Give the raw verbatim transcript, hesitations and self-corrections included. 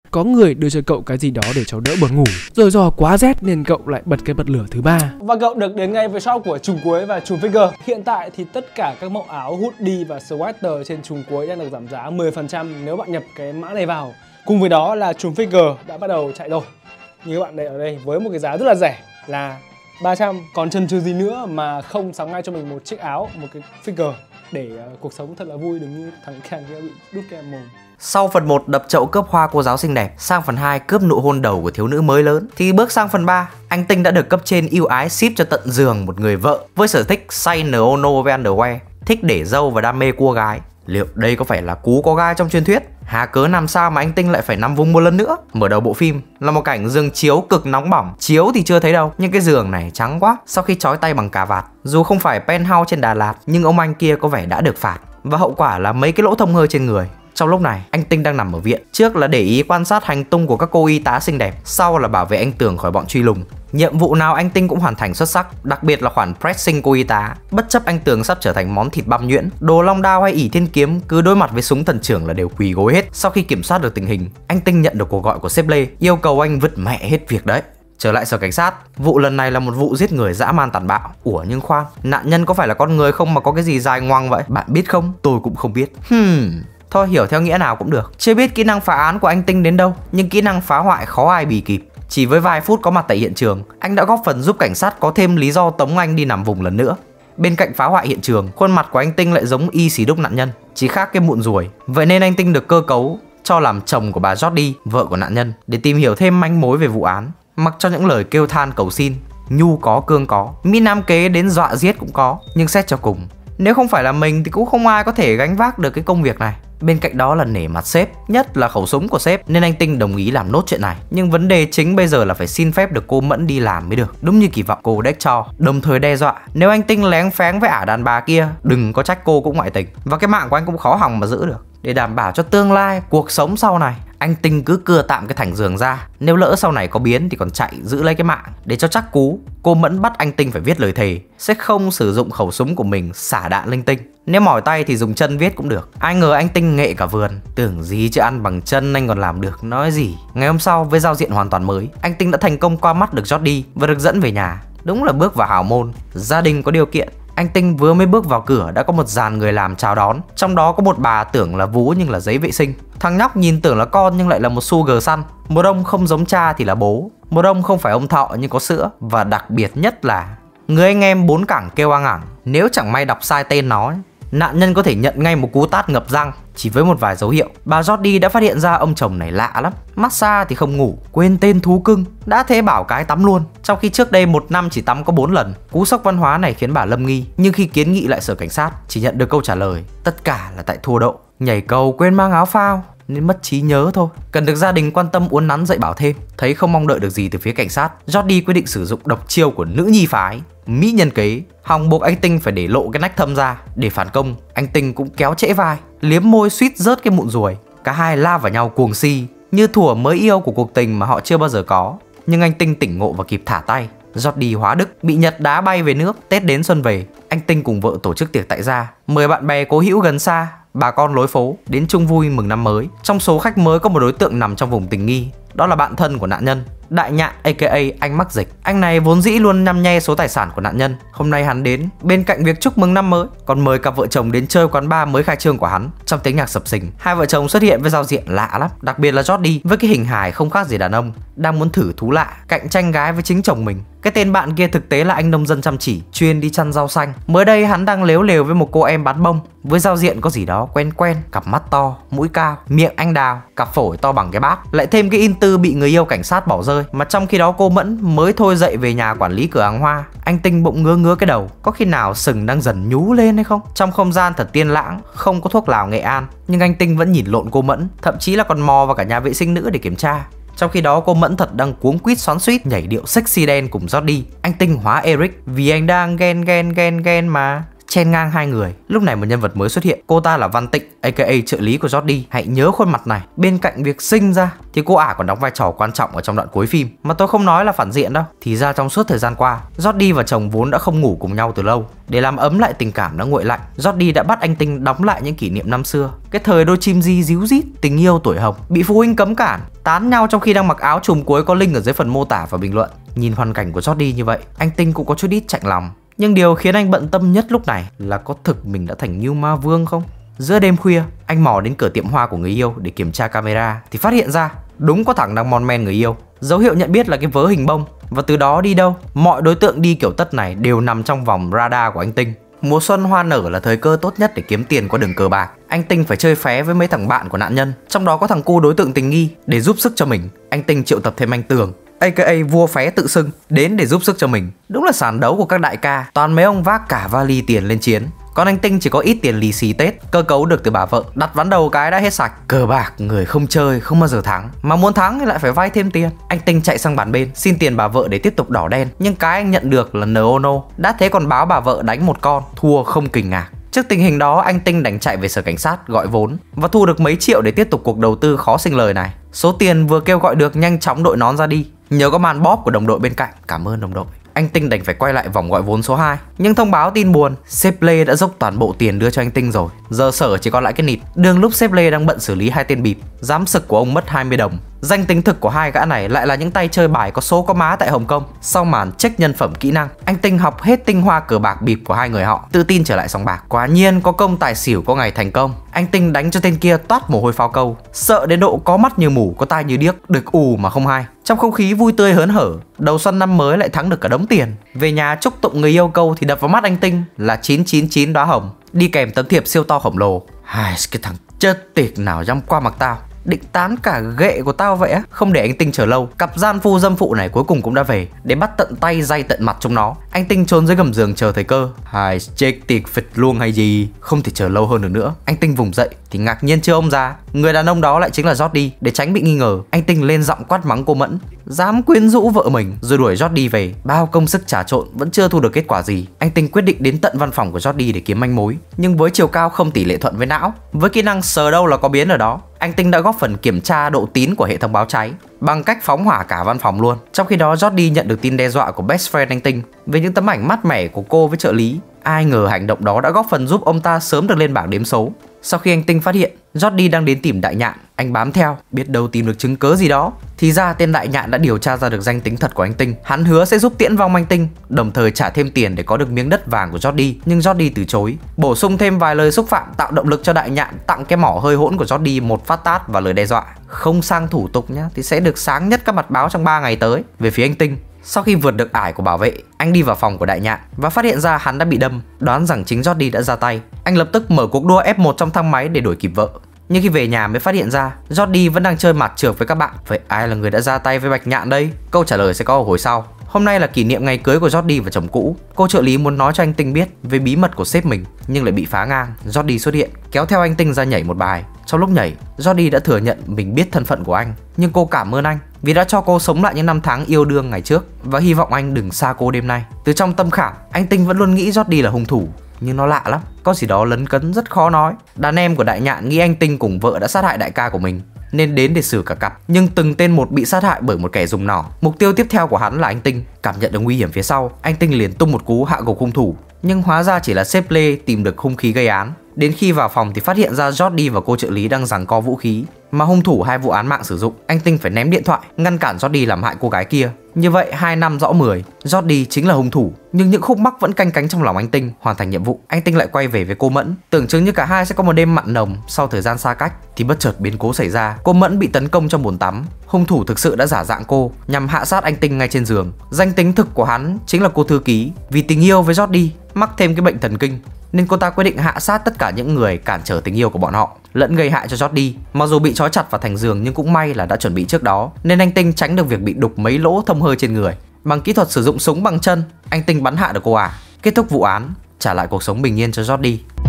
có người đưa cho cậu cái gì đó để cháu đỡ buồn ngủ. Rồi do quá rét nên cậu lại bật cái bật lửa thứ ba. Và cậu được đến ngay với shop của Trùng Cuối và Trùng Figure. Hiện tại thì tất cả các mẫu áo, hoodie và sweater trên Trùng Cuối đang được giảm giá mười phần trăm nếu bạn nhập cái mã này vào. Cùng với đó là Trùng Figure đã bắt đầu chạy rồi. Như các bạn đây ở đây với một cái giá rất là rẻ là ba trăm. Còn chần chừ gì nữa mà không sắm ngay cho mình một chiếc áo, một cái figure để uh, cuộc sống thật là vui, đừng như thằng Ken kia bị đút kem mồm. Sau phần một đập chậu cướp hoa cô giáo xinh đẹp, sang phần hai cướp nụ hôn đầu của thiếu nữ mới lớn, thì bước sang phần ba, anh Tinh đã được cấp trên ưu ái ship cho tận giường một người vợ với sở thích say nô nô với underwear, thích để dâu và đam mê cua gái. Liệu đây có phải là cú có gai trong truyền thuyết? Hà cớ làm sao mà anh Tinh lại phải nằm vùng một lần nữa? Mở đầu bộ phim là một cảnh giường chiếu cực nóng bỏng. Chiếu thì chưa thấy đâu, nhưng cái giường này trắng quá sau khi trói tay bằng cà vạt. Dù không phải penthouse trên Đà Lạt, nhưng ông anh kia có vẻ đã được phạt. Và hậu quả là mấy cái lỗ thông hơi trên người. Trong lúc này, anh Tinh đang nằm ở viện. Trước là để ý quan sát hành tung của các cô y tá xinh đẹp, sau là bảo vệ anh Tường khỏi bọn truy lùng. Nhiệm vụ nào anh Tinh cũng hoàn thành xuất sắc, đặc biệt là khoản pressing cô y tá. Bất chấp anh Tường sắp trở thành món thịt băm nhuyễn, Đồ Long Đao hay ỷ Thiên Kiếm cứ đối mặt với súng thần trưởng là đều quỳ gối hết. Sau khi kiểm soát được tình hình, anh Tinh nhận được cuộc gọi của sếp Lê, yêu cầu anh vứt mẹ hết việc đấy. Trở lại sở cảnh sát, vụ lần này là một vụ giết người dã man tàn bạo. Ủa nhưng khoan, nạn nhân có phải là con người không mà có cái gì dài ngoằng vậy? Bạn biết không? Tôi cũng không biết. Hmm... Thôi hiểu theo nghĩa nào cũng được. Chưa biết kỹ năng phá án của anh Tinh đến đâu, nhưng kỹ năng phá hoại khó ai bì kịp. Chỉ với vài phút có mặt tại hiện trường, anh đã góp phần giúp cảnh sát có thêm lý do tống anh đi nằm vùng lần nữa. Bên cạnh phá hoại hiện trường, khuôn mặt của anh Tinh lại giống y xì đúc nạn nhân, chỉ khác cái mụn ruồi. Vậy nên anh Tinh được cơ cấu cho làm chồng của bà Jody, vợ của nạn nhân, để tìm hiểu thêm manh mối về vụ án. Mặc cho những lời kêu than cầu xin, nhu có cương có, mỹ nam kế đến dọa giết cũng có. Nhưng xét cho cùng, nếu không phải là mình thì cũng không ai có thể gánh vác được cái công việc này. Bên cạnh đó là nể mặt sếp, nhất là khẩu súng của sếp, nên anh Tinh đồng ý làm nốt chuyện này. Nhưng vấn đề chính bây giờ là phải xin phép được cô Mẫn đi làm mới được. Đúng như kỳ vọng cô đếch cho, đồng thời đe dọa nếu anh Tinh lén phén với ả đàn bà kia, đừng có trách cô cũng ngoại tình. Và cái mạng của anh cũng khó hòng mà giữ được. Để đảm bảo cho tương lai, cuộc sống sau này, anh Tinh cứ cưa tạm cái thành giường ra. Nếu lỡ sau này có biến thì còn chạy giữ lấy cái mạng. Để cho chắc cú, cô Mẫn bắt anh Tinh phải viết lời thề sẽ không sử dụng khẩu súng của mình xả đạn linh tinh. Nếu mỏi tay thì dùng chân viết cũng được. Ai ngờ anh Tinh nghệ cả vườn, tưởng gì chứ ăn bằng chân anh còn làm được, nói gì. Ngày hôm sau với giao diện hoàn toàn mới, anh Tinh đã thành công qua mắt được Jody và được dẫn về nhà. Đúng là bước vào hào môn, gia đình có điều kiện. Anh Tinh vừa mới bước vào cửa đã có một dàn người làm chào đón. Trong đó có một bà tưởng là vú nhưng là giấy vệ sinh. Thằng nhóc nhìn tưởng là con nhưng lại là một sugar săn. Một ông không giống cha thì là bố. Một ông không phải ông thọ nhưng có sữa. Và đặc biệt nhất là người anh em bốn cẳng kêu ang ẳng. Nếu chẳng may đọc sai tên nó, nạn nhân có thể nhận ngay một cú tát ngập răng. Chỉ với một vài dấu hiệu, bà Jody đã phát hiện ra ông chồng này lạ lắm. Massage thì không ngủ, quên tên thú cưng, đã thế bảo cái tắm luôn. Trong khi trước đây một năm chỉ tắm có bốn lần. Cú sốc văn hóa này khiến bà lâm nghi. Nhưng khi kiến nghị lại sở cảnh sát, chỉ nhận được câu trả lời tất cả là tại thua độ, nhảy cầu quên mang áo phao nên mất trí nhớ thôi. Cần được gia đình quan tâm uốn nắn dạy bảo thêm. Thấy không mong đợi được gì từ phía cảnh sát, Jody quyết định sử dụng độc chiêu của nữ nhi phái, mỹ nhân kế, hòng buộc anh Tinh phải để lộ cái nách thâm ra. Để phản công, anh Tinh cũng kéo trễ vai, liếm môi suýt rớt cái mụn ruồi. Cả hai la vào nhau cuồng si, như thủa mới yêu của cuộc tình mà họ chưa bao giờ có. Nhưng anh Tinh tỉnh ngộ và kịp thả tay. Jody hóa đức, bị Nhật đá bay về nước. Tết đến xuân về, anh Tinh cùng vợ tổ chức tiệc tại gia, mời bạn bè cố hữu gần xa, bà con lối phố đến chung vui mừng năm mới. Trong số khách mới có một đối tượng nằm trong vùng tình nghi, đó là bạn thân của nạn nhân, Đại Nhạn aka anh mắc dịch. Anh này vốn dĩ luôn nhăm nhe số tài sản của nạn nhân. Hôm nay hắn đến, bên cạnh việc chúc mừng năm mới, còn mời cặp vợ chồng đến chơi quán bar mới khai trương của hắn. Trong tiếng nhạc sập sình, hai vợ chồng xuất hiện với giao diện lạ lắm. Đặc biệt là Jody với cái hình hài không khác gì đàn ông, đang muốn thử thú lạ, cạnh tranh gái với chính chồng mình. Cái tên bạn kia thực tế là anh nông dân chăm chỉ, chuyên đi chăn rau xanh. Mới đây hắn đang lếu lều với một cô em bán bông, với giao diện có gì đó quen quen, cặp mắt to, mũi cao, miệng anh đào, cặp phổi to bằng cái bát. Lại thêm cái in tư bị người yêu cảnh sát bỏ rơi. Mà trong khi đó cô Mẫn mới thôi dậy về nhà quản lý cửa hàng hoa. Anh Tinh bỗng ngứa ngứa cái đầu, có khi nào sừng đang dần nhú lên hay không? Trong không gian thật tiên lãng, không có thuốc lào Nghệ An, nhưng anh Tinh vẫn nhìn lộn cô Mẫn, thậm chí là còn mò vào cả nhà vệ sinh nữ để kiểm tra. Trong khi đó cô Mẫn thật đang cuống quýt xoắn xuýt nhảy điệu sexy đen cùng Jody. Anh Tinh hóa Eric vì anh đang ghen ghen ghen ghen mà. chen ngang hai người. Lúc này một nhân vật mới xuất hiện, cô ta là Văn Tịnh aka trợ lý của Jordy. Hãy nhớ khuôn mặt này, bên cạnh việc sinh ra thì cô ả còn đóng vai trò quan trọng ở trong đoạn cuối phim, mà tôi không nói là phản diện đâu. Thì ra trong suốt thời gian qua, Jordy và chồng vốn đã không ngủ cùng nhau từ lâu. Để làm ấm lại tình cảm đã nguội lạnh, Jordy đã bắt anh Tinh đóng lại những kỷ niệm năm xưa, cái thời đôi chim di díu dít, tình yêu tuổi hồng, bị phụ huynh cấm cản, tán nhau trong khi đang mặc áo trùm cuối có link ở dưới phần mô tả và bình luận. Nhìn hoàn cảnh của Jordy như vậy, anh Tinh cũng có chút ít chạnh lòng. Nhưng điều khiến anh bận tâm nhất lúc này là có thực mình đã thành Ngưu Ma Vương không? Giữa đêm khuya, anh mò đến cửa tiệm hoa của người yêu để kiểm tra camera thì phát hiện ra đúng có thằng đang mon men người yêu. Dấu hiệu nhận biết là cái vớ hình bông, và từ đó đi đâu, mọi đối tượng đi kiểu tất này đều nằm trong vòng radar của anh Tinh. Mùa xuân hoa nở là thời cơ tốt nhất để kiếm tiền qua đường cờ bạc. Anh Tinh phải chơi phé với mấy thằng bạn của nạn nhân, trong đó có thằng cu đối tượng tình nghi. Để giúp sức cho mình, anh Tinh triệu tập thêm anh Tường aka vua phé tự xưng đến để giúp sức cho mình. Đúng là sàn đấu của các đại ca, toàn mấy ông vác cả vali tiền lên chiến. Còn anh Tinh chỉ có ít tiền lì xì Tết, cơ cấu được từ bà vợ, đặt ván đầu cái đã hết sạch. Cờ bạc người không chơi không bao giờ thắng, mà muốn thắng thì lại phải vay thêm tiền. Anh Tinh chạy sang bàn bên xin tiền bà vợ để tiếp tục đỏ đen, nhưng cái anh nhận được là nờ ô nô. Đã thế còn báo bà vợ đánh một con, thua không kinh ngạc. Trước tình hình đó, anh Tinh đành chạy về sở cảnh sát gọi vốn và thu được mấy triệu để tiếp tục cuộc đầu tư khó sinh lời này. Số tiền vừa kêu gọi được nhanh chóng đội nón ra đi, nhờ có màn bóp của đồng đội bên cạnh. Cảm ơn đồng đội. Anh Tinh đành phải quay lại vòng gọi vốn số hai. Nhưng thông báo tin buồn, sếp Lê đã dốc toàn bộ tiền đưa cho anh Tinh rồi. Giờ sở chỉ còn lại cái nịt. Đường lúc sếp Lê đang bận xử lý hai tên bịp, giám sực của ông mất hai mươi đồng. Danh tính thực của hai gã này lại là những tay chơi bài có số có má tại Hồng Kông. Sau màn check nhân phẩm kỹ năng, anh Tinh học hết tinh hoa cờ bạc bịp của hai người họ, tự tin trở lại sòng bạc. Quả nhiên có công tài xỉu có ngày thành công. Anh Tinh đánh cho tên kia toát mồ hôi phao câu, sợ đến độ có mắt như mù có tai như điếc, được ù mà không hay. Trong không khí vui tươi hớn hở, đầu xuân năm mới lại thắng được cả đống tiền. Về nhà chúc tụng người yêu câu thì đập vào mắt anh Tinh là chín chín chín đóa hồng, đi kèm tấm thiệp siêu to khổng lồ. Hai cái thằng chết tiệt nào dám qua mặt tao, định tán cả ghệ của tao vậy á. Không để anh Tinh chờ lâu, cặp gian phu dâm phụ này cuối cùng cũng đã về để bắt tận tay day tận mặt chúng nó. Anh Tinh trốn dưới gầm giường chờ thời cơ. Hai chết tiệt phịch luôn hay gì, không thể chờ lâu hơn được nữa. Anh Tinh vùng dậy thì ngạc nhiên chưa ông ra, người đàn ông đó lại chính là Jordy. Để tránh bị nghi ngờ, anh Tinh lên giọng quát mắng cô Mẫn dám quyến rũ vợ mình, rồi đuổi Jordy về. Bao công sức trà trộn vẫn chưa thu được kết quả gì. Anh Tinh quyết định đến tận văn phòng của Jordy để kiếm manh mối. Nhưng với chiều cao không tỷ lệ thuận với não, với kỹ năng sờ đâu là có biến ở đó, anh Tinh đã góp phần kiểm tra độ tín của hệ thống báo cháy bằng cách phóng hỏa cả văn phòng luôn. Trong khi đó, Jordy nhận được tin đe dọa của best friend anh Tinh về những tấm ảnh mát mẻ của cô với trợ lý. Ai ngờ hành động đó đã góp phần giúp ông ta sớm được lên bảng đếm số. Sau khi anh Tinh phát hiện Jordy đang đến tìm Đại Nhạn, anh bám theo, biết đâu tìm được chứng cớ gì đó. Thì ra tên Đại Nhạn đã điều tra ra được danh tính thật của anh Tinh. Hắn hứa sẽ giúp tiễn vong anh Tinh, đồng thời trả thêm tiền để có được miếng đất vàng của Jordy. Nhưng Jordy từ chối, bổ sung thêm vài lời xúc phạm tạo động lực cho Đại Nhạn tặng cái mỏ hơi hỗn của Jordy một phát tát và lời đe dọa không sang thủ tục nhá thì sẽ được sáng nhất các mặt báo trong ba ngày tới. Về phía anh Tinh, sau khi vượt được ải của bảo vệ, anh đi vào phòng của Đại Nhạn và phát hiện ra hắn đã bị đâm, đoán rằng chính Jordy đã ra tay. Anh lập tức mở cuộc đua F một trong thang máy để đuổi kịp vợ. Nhưng khi về nhà mới phát hiện ra Jordy vẫn đang chơi mặt trược với các bạn. Vậy ai là người đã ra tay với Bạch Nhạn đây? Câu trả lời sẽ có ở hồi sau. Hôm nay là kỷ niệm ngày cưới của Jordy và chồng cũ. Cô trợ lý muốn nói cho anh Tinh biết về bí mật của sếp mình, nhưng lại bị phá ngang. Jordy xuất hiện, kéo theo anh Tinh ra nhảy một bài. Trong lúc nhảy, Jordy đã thừa nhận mình biết thân phận của anh, nhưng cô cảm ơn anh vì đã cho cô sống lại những năm tháng yêu đương ngày trước và hy vọng anh đừng xa cô đêm nay. Từ trong tâm khảm, anh Tinh vẫn luôn nghĩ Jordy là hung thủ, nhưng nó lạ lắm, có gì đó lấn cấn rất khó nói. Đàn em của Đại Nhạn nghĩ anh Tinh cùng vợ đã sát hại đại ca của mình nên đến để xử cả cặp, nhưng từng tên một bị sát hại bởi một kẻ dùng nỏ. Mục tiêu tiếp theo của hắn là anh Tinh. Cảm nhận được nguy hiểm phía sau, anh Tinh liền tung một cú hạ gục hung thủ, nhưng hóa ra chỉ là sếp Lê tìm được hung khí gây án. Đến khi vào phòng thì phát hiện ra Jordy và cô trợ lý đang giằng co vũ khí mà hung thủ hai vụ án mạng sử dụng. Anh Tinh phải ném điện thoại ngăn cản Jordy làm hại cô gái kia. Như vậy hai năm rõ mười, Jordy chính là hung thủ. Nhưng những khúc mắc vẫn canh cánh trong lòng anh Tinh. Hoàn thành nhiệm vụ, anh Tinh lại quay về với cô Mẫn. Tưởng chừng như cả hai sẽ có một đêm mặn nồng sau thời gian xa cách, thì bất chợt biến cố xảy ra. Cô Mẫn bị tấn công trong bồn tắm. Hung thủ thực sự đã giả dạng cô nhằm hạ sát anh Tinh ngay trên giường. Danh tính thực của hắn chính là cô thư ký. Vì tình yêu với Jordy, mắc thêm cái bệnh thần kinh nên cô ta quyết định hạ sát tất cả những người cản trở tình yêu của bọn họ, lẫn gây hại cho Jordy. Mặc dù bị trói chặt vào thành giường nhưng cũng may là đã chuẩn bị trước đó, nên anh Tinh tránh được việc bị đục mấy lỗ thông hơi trên người. Bằng kỹ thuật sử dụng súng bằng chân, anh Tinh bắn hạ được cô ả. Kết thúc vụ án, trả lại cuộc sống bình yên cho Jordy.